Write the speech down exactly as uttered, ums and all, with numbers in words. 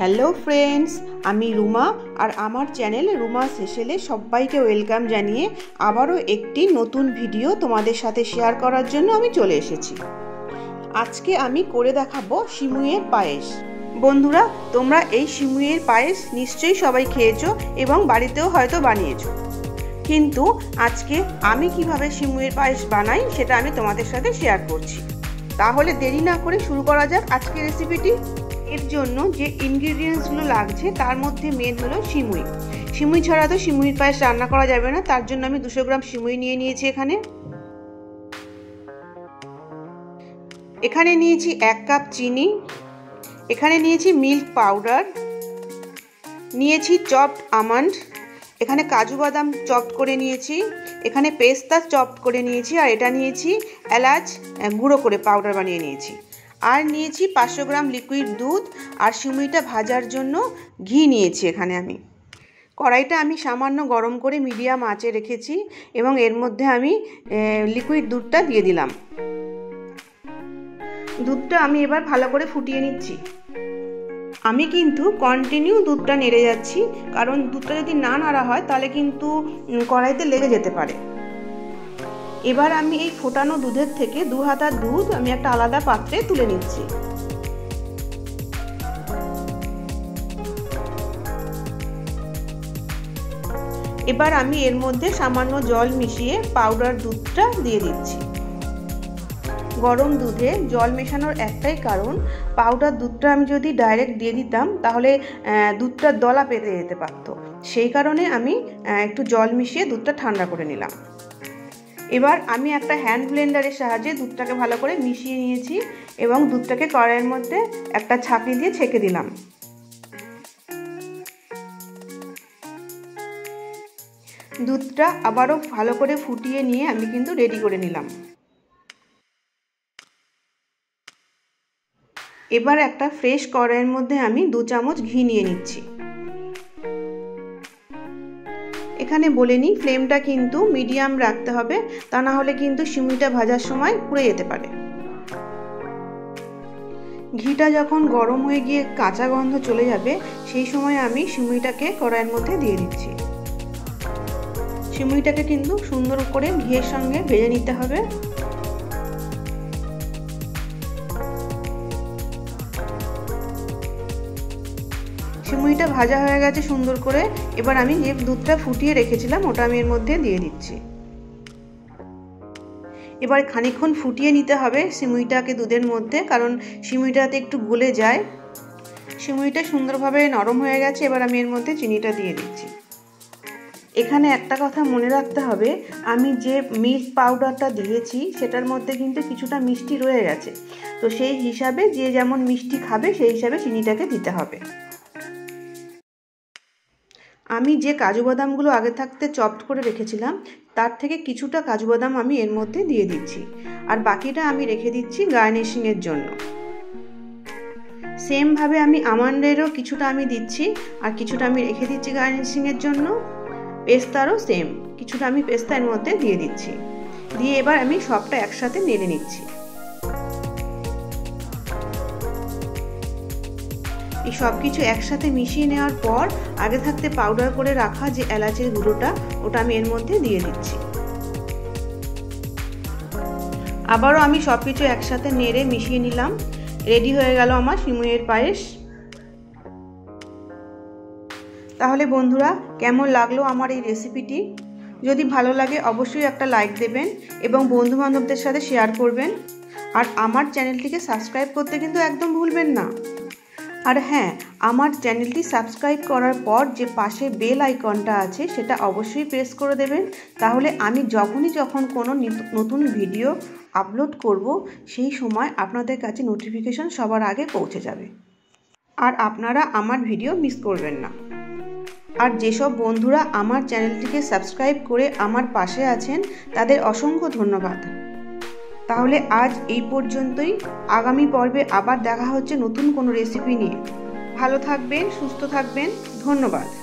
Hello friends, আমি রুমা আর আমার channel Ruma সেশেলে সবাইকে ওয়েলকাম জানিয়ে আবারও একটি নতুন ভিডিও তোমাদের সাথে শেয়ার করার জন্য আমি চলে এসেছি। আজকে আমি করে দেখাবো সিমুইয়ের পায়েস। বন্ধুরা, তোমরা এই সিমুইয়ের পায়েস নিশ্চয়ই সবাই খেয়েছো এবং বাড়িতেও হয়তো বানিয়েছো, কিন্তু আজকে আমি কিভাবে সিমুইয়ের পায়েস বানাই সেটা আমি তোমাদের সাথে শেয়ার করছি। তাহলে দেরি না করে শুরু করা যাক আজকের রেসিপিটি। এর জন্য যে ইনগ্রিডিয়েন্টসগুলো লাগছে তার মধ্যে মেন হলো সিমুই। সিমুই ছাড়া তো সিমুইয়ের পায়েস রান্না করা যাবে না, তার জন্য আমি দুশো গ্রাম সিমুই নিয়ে নিয়েছি। এখানে এখানে নিয়েছি এক কাপ চিনি, এখানে নিয়েছি মিল্ক পাউডার, নিয়েছি চপড আমন্ড, এখানে কাজু বাদাম চপড করে নিয়েছি, এখানে পেস্তা চপড করে নিয়েছি, আর এটা নিয়েছি এলাচ গুঁড়ো করে পাউডার বানিয়ে নিয়েছি, আর নিয়েছি পাঁচশো গ্রাম লিকুইড দুধ, আর সিমুইটা ভাজার জন্য ঘি নিয়েছি। এখানে আমি কড়াইটা আমি সামান্য গরম করে মিডিয়াম আঁচে রেখেছি এবং এর মধ্যে আমি লিকুইড দুধটা দিয়ে দিলাম। দুধটা আমি এবার ভালো করে ফুটিয়ে নিচ্ছি। আমি কিন্তু কন্টিনিউ দুধটা নেড়ে যাচ্ছি, কারণ দুধটা যদি না নাড়া হয় তাহলে কিন্তু কড়াইতে লেগে যেতে পারে। এবার আমি এই ফোটানো দুধের থেকে দু হাতা দুধ আমি একটা আলাদা পাত্রে তুলে নিচ্ছি। এবার আমি এর মধ্যে সামান্য জল মিশিয়ে পাউডার দুধটা দিয়ে দিচ্ছি। গরম দুধে জল মেশানোর একটাই কারণ, পাউডার দুধটা আমি যদি ডাইরেক্ট দিয়ে দিতাম তাহলে দুধটা দলা পেতে যেতে পারত, সেই কারণে আমি একটু জল মিশিয়ে দুধটা ঠান্ডা করে নিলাম। এবার আমি একটা হ্যান্ড ব্লেন্ডারের সাহায্যে দুধটাকে ভালো করে মিশিয়ে নিয়েছি এবং দুধটাকে কড়াইয়ের মধ্যে একটা ছাঁকনি দিয়ে ছেঁকে দিলাম। দুধটা আবারও ভালো করে ফুটিয়ে নিয়ে আমি কিন্তু রেডি করে নিলাম। এবার একটা ফ্রেশ কড়াইয়ের মধ্যে আমি দু চামচ ঘি নিয়ে নিচ্ছি। এখানে বলে নিই, ফ্লেমটা কিন্তু মিডিয়াম রাখতে হবে, তা না হলে কিন্তু সিমুইটা ভাজার সময় পুড়ে যেতে পারে। ঘিটা যখন গরম হয়ে গিয়ে কাঁচা গন্ধ চলে যাবে, সেই সময় আমি সিমুইটাকে কড়াইয়ের মধ্যে দিয়ে দিচ্ছি। সিমুইটাকে কিন্তু সুন্দর করে ঘিয়ের সঙ্গে ভেজে নিতে হবে। সিমুইটা ভাজা হয়ে গেছে সুন্দর করে। এবার আমি যে দুধটা ফুটিয়ে রেখেছিলাম ওটা আমি এর মধ্যে দিয়ে দিচ্ছি। এবার খানিকক্ষণ ফুটিয়ে নিতে হবে সিমুইটাকে দুধের মধ্যে, কারণ সিমুইটাতে একটু গলে যায়। সিমুইটা সুন্দরভাবে নরম হয়ে গেছে, এবার আমি এর মধ্যে চিনিটা দিয়ে দিচ্ছি। এখানে একটা কথা মনে রাখতে হবে, আমি যে মিল্ক পাউডারটা দিয়েছি সেটার মধ্যে কিন্তু কিছুটা মিষ্টি রয়ে গেছে, তো সেই হিসাবে যে যেমন মিষ্টি খাবে সেই হিসাবে চিনিটাকে দিতে হবে। আমি যে কাজু বাদামগুলো আগে থাকতে চপড করে রেখেছিলাম তার থেকে কিছুটা কাজু বাদাম আমি এর মধ্যে দিয়ে দিচ্ছি, আর বাকিটা আমি রেখে দিচ্ছি গার্নিশিংয়ের জন্য। সেমভাবে আমি আমন্ডেরও কিছুটা আমি দিচ্ছি, আর কিছুটা আমি রেখে দিচ্ছি গার্নিশিংয়ের জন্য। পেস্তারও সেম কিছুটা আমি পেস্তা এর মধ্যে দিয়ে দিচ্ছি। দিয়ে এবার আমি সবটা একসাথে নেড়ে নিচ্ছি। এই সব কিছু একসাথে মিশিয়ে নেওয়ার পর আগে থাকতে পাউডার করে রাখা যে এলাচের গুঁড়োটা ওটা আমি এর মধ্যে দিয়ে দিচ্ছি। আবারও আমি সব কিছু একসাথে নেড়ে মিশিয়ে নিলাম। রেডি হয়ে গেল আমার সিমুইয়ের পায়েস। তাহলে বন্ধুরা, কেমন লাগলো আমার এই রেসিপিটি? যদি ভালো লাগে অবশ্যই একটা লাইক দেবেন এবং বন্ধু বান্ধবদের সাথে শেয়ার করবেন, আর আমার চ্যানেলটিকে সাবস্ক্রাইব করতে কিন্তু একদম ভুলবেন না। আর হ্যাঁ, আমার চ্যানেলটি সাবস্ক্রাইব করার পর যে পাশে বেল আইকনটা আছে সেটা অবশ্যই প্রেস করে দেবেন, তাহলে আমি যখনই যখন কোনো নতুন ভিডিও আপলোড করব সেই সময় আপনাদের কাছে নোটিফিকেশন সবার আগে পৌঁছে যাবে, আর আপনারা আমার ভিডিও মিস করবেন না। আর যেসব বন্ধুরা আমার চ্যানেলটিকে সাবস্ক্রাইব করে আমার পাশে আছেন তাদের অসংখ্য ধন্যবাদ। তাহলে আজ এই পর্যন্তই। আগামী পর্বে আবার দেখা হচ্ছে নতুন কোনো রেসিপি নিয়ে। ভালো থাকবেন, সুস্থ থাকবেন। ধন্যবাদ।